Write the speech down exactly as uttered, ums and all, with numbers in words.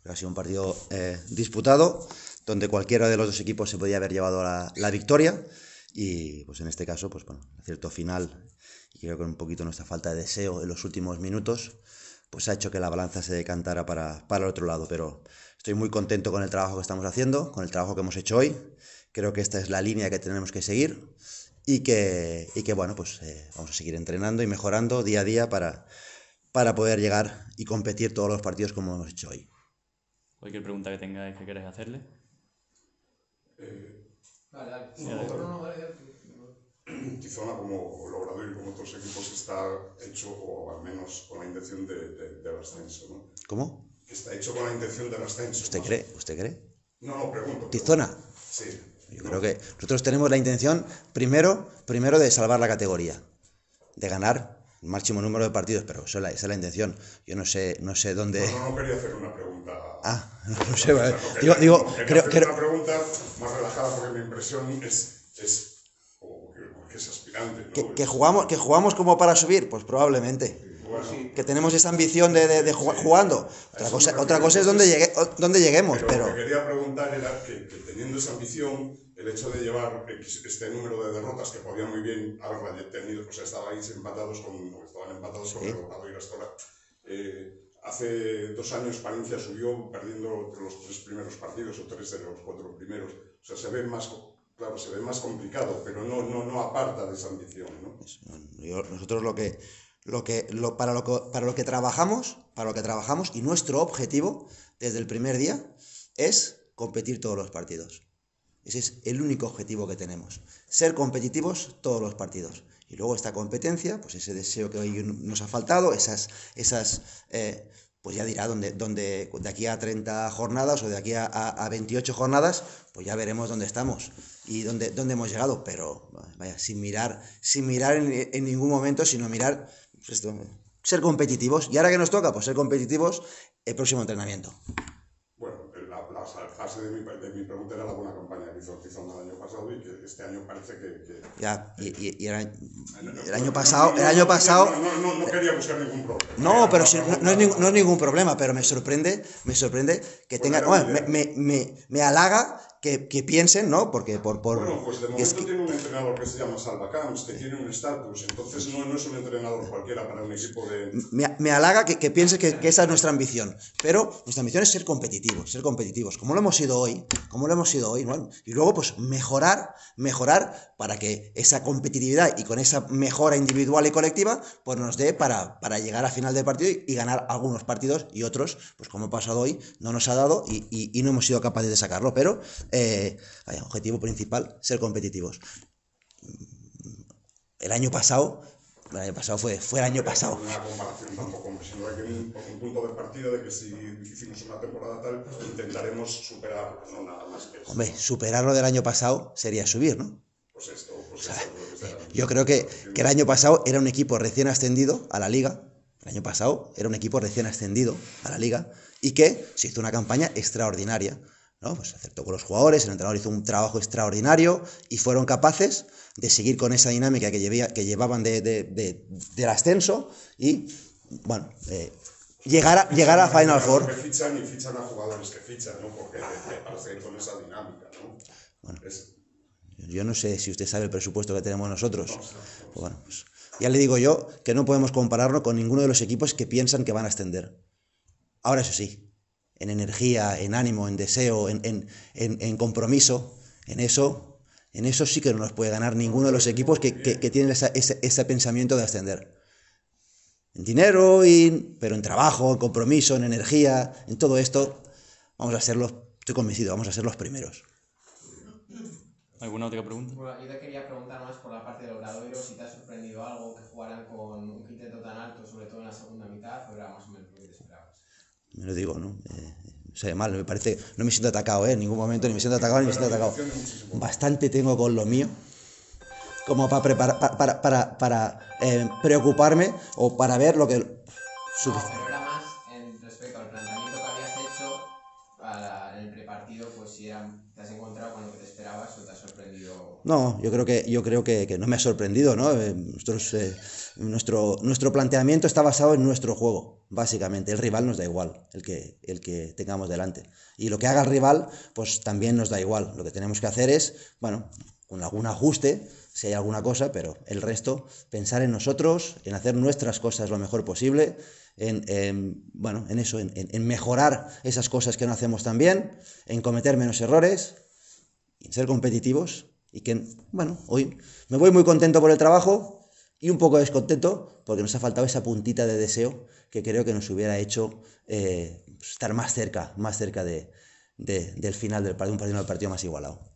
Ha sido un partido eh, disputado, donde cualquiera de los dos equipos se podía haber llevado la, la victoria. Y pues en este caso, pues bueno, acierto final, y creo que un poquito nuestra falta de deseo en los últimos minutos, pues ha hecho que la balanza se decantara para, para el otro lado. Pero estoy muy contento con el trabajo que estamos haciendo, con el trabajo que hemos hecho hoy. Creo que esta es la línea que tenemos que seguir y que, y que bueno, pues eh, vamos a seguir entrenando y mejorando día a día para, para poder llegar y competir todos los partidos como hemos hecho hoy. Cualquier pregunta que tengáis que queráis hacerle. Eh, Vale, dale. Sí, No, dale. no, no, dale, dale. Tizona, como Lobradoiro y como otros equipos, está hecho, o al menos con la intención de, de, del ascenso, ¿no? ¿Cómo? Está hecho con la intención del ascenso. ¿Usted ¿no? cree? ¿Usted cree? No, no, pregunto. ¿Tizona? pregunto. Sí. Yo no. creo que nosotros tenemos la intención, primero, primero de salvar la categoría, de ganar el máximo número de partidos, pero esa es la, esa es la intención. Yo no sé, no sé dónde... No, no, no quería hacer una pregunta. Ah, no sé, vale. No, no, digo, quería, digo, no, quería creo, hacer creo... una pregunta más relajada porque mi impresión es, es como que, que es aspirante, ¿no? Que, que, jugamos, que jugamos como para subir, pues probablemente. Bueno, Que tenemos esa ambición de, de, de jugar, jugando. Otra cosa, otra cosa es donde, llegue, donde lleguemos, pero, pero... Lo que quería preguntar era que, que teniendo esa ambición, el hecho de llevar este número de derrotas que podían muy bien haberla tenido, o sea, estabais empatados con, estaban empatados Sí. con el Obradoiro Astora. Eh, hace dos años Palencia subió perdiendo los tres primeros partidos, o tres de los cuatro primeros. O sea, se ve más, claro, se ve más complicado, pero no, no, no aparta de esa ambición, ¿no? Yo, nosotros lo que... Lo que, lo, para, lo que, para lo que trabajamos, para lo que trabajamos y nuestro objetivo desde el primer día es competir todos los partidos. Ese es el único objetivo que tenemos, ser competitivos todos los partidos. Y luego esta competencia, pues ese deseo que hoy nos ha faltado, esas, esas eh, pues ya dirá, donde, donde de aquí a treinta jornadas o de aquí a, a, a veintiocho jornadas, pues ya veremos dónde estamos y dónde, dónde hemos llegado, pero vaya, sin mirar, sin mirar en, en ningún momento, sino mirar... Pues esto, ser competitivos. Y ahora que nos toca, pues ser competitivos el próximo entrenamiento. Bueno, la, la fase de mi, de mi pregunta era la buena campaña que hizo Tizona el año pasado y que este año parece que... que ya, y, y, y el, el año no, pasado... No, no, el año no, pasado no, no, no, no quería buscar ningún problema. No, pero si, no, no, es ningún, no es ningún problema, pero me sorprende, me sorprende que tengan... Bueno, me, me, me, me halaga que, que piensen, ¿no? Porque por... por bueno, pues de momento es que, tiene un entrenador que se llama Salva Camps, que tiene un estatus, entonces no, no es un entrenador cualquiera para un equipo de... Me, me halaga que, que piense que, que esa es nuestra ambición, pero nuestra ambición es ser competitivos, ser competitivos, como lo hemos sido hoy, como lo hemos sido hoy, ¿no? Y luego, pues, mejorar, mejorar para que esa competitividad y con esa mejora individual y colectiva, pues nos dé para, para llegar a final del partido y, y ganar algunos partidos y otros, pues como ha pasado hoy, no nos ha dado y, y, y no hemos sido capaces de sacarlo, pero eh, vaya, objetivo principal, ser competitivos. El año pasado, el año pasado fue, fue el año pasado. Una comparación tampoco, sino hay que un, un punto de partida de que si hicimos una temporada tal, intentaremos superarlo, no nada más que eso. Hombre, superar lo del año pasado sería subir, ¿no? Pues esto, pues O sea, esto es lo que sea. yo creo que, que el año pasado era un equipo recién ascendido a la Liga. El año pasado era un equipo recién ascendido a la Liga y que se hizo una campaña extraordinaria, ¿no? Pues acertó con los jugadores, el entrenador hizo un trabajo extraordinario y fueron capaces de seguir con esa dinámica que, llevía, que llevaban de, de, de, del ascenso y, bueno, eh, llegar, a, llegar a Final Four. Que fichan y fichan a jugadores que fichan, ¿no? Porque para seguir con esa dinámica, ¿no? Bueno, es... yo no sé si usted sabe el presupuesto que tenemos nosotros. No, no, no. Pues bueno, pues ya le digo yo que no podemos compararlo con ninguno de los equipos que piensan que van a ascender. Ahora, eso sí, en energía, en ánimo, en deseo, en, en, en, en compromiso, en eso, en eso sí que no nos puede ganar ninguno de los equipos que, que, que tienen esa, ese, ese pensamiento de ascender. En dinero, y, pero en trabajo, en compromiso, en energía, en todo esto, vamos a ser los, estoy convencido, vamos a ser los primeros. ¿Alguna otra pregunta? Bueno, yo te quería preguntar más por la parte del Obradoiro, si te ha sorprendido algo que jugaran con un quinteto tan alto, sobre todo en la segunda mitad, o era más o menos lo que te esperabas. Me lo digo, ¿no? Eh, no sé, mal, me parece, no me siento atacado, ¿eh? En ningún momento ni me siento atacado ni me siento atacado. Bastante tengo con lo mío como para preparar, para, para, para, para eh, preocuparme o para ver lo que... No, pero era más en respecto al planteamiento que habías hecho para, en el partido, pues si eran, te has encontrado con lo que te esperabas o te ha sorprendido. No, yo creo que, yo creo que, que no me ha sorprendido, ¿no? Eh, nosotros, eh, nuestro, nuestro planteamiento está basado en nuestro juego, básicamente. El rival nos da igual, el que, el que tengamos delante. Y lo que haga el rival, pues también nos da igual. Lo que tenemos que hacer es, bueno, con algún ajuste, si hay alguna cosa, pero el resto, pensar en nosotros, en hacer nuestras cosas lo mejor posible, en, en bueno, en eso, en, en mejorar esas cosas que no hacemos tan bien, en cometer menos errores, en ser competitivos y que, bueno, hoy me voy muy contento por el trabajo y un poco descontento porque nos ha faltado esa puntita de deseo que creo que nos hubiera hecho eh, estar más cerca, más cerca de, de, del final del partido, un partido, del partido más igualado.